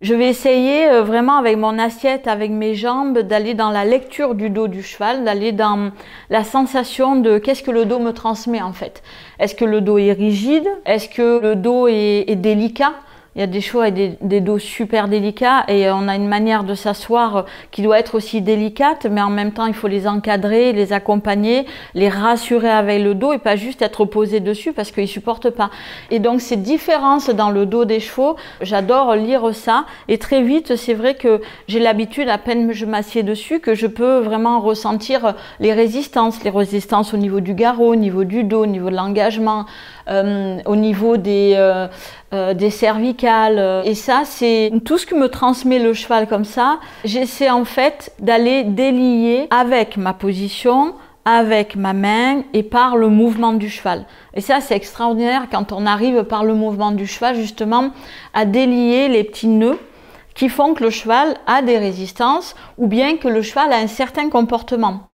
Je vais essayer vraiment avec mon assiette, avec mes jambes, d'aller dans la lecture du dos du cheval, d'aller dans la sensation de qu'est-ce que le dos me transmet en fait. Est-ce que le dos est rigide? Est-ce que le dos est délicat? Il y a des chevaux avec des dos super délicats et on a une manière de s'asseoir qui doit être aussi délicate, mais en même temps il faut les encadrer, les accompagner, les rassurer avec le dos et pas juste être posé dessus parce qu'ils supportent pas. Et donc ces différences dans le dos des chevaux, j'adore lire ça et très vite c'est vrai que j'ai l'habitude, à peine je m'assieds dessus, que je peux vraiment ressentir les résistances au niveau du garrot, au niveau du dos, au niveau de l'engagement, au niveau des cervicales. Et ça, c'est tout ce que me transmet le cheval comme ça. J'essaie en fait d'aller délier avec ma position, avec ma main et par le mouvement du cheval. Et ça, c'est extraordinaire quand on arrive par le mouvement du cheval justement à délier les petits nœuds qui font que le cheval a des résistances ou bien que le cheval a un certain comportement.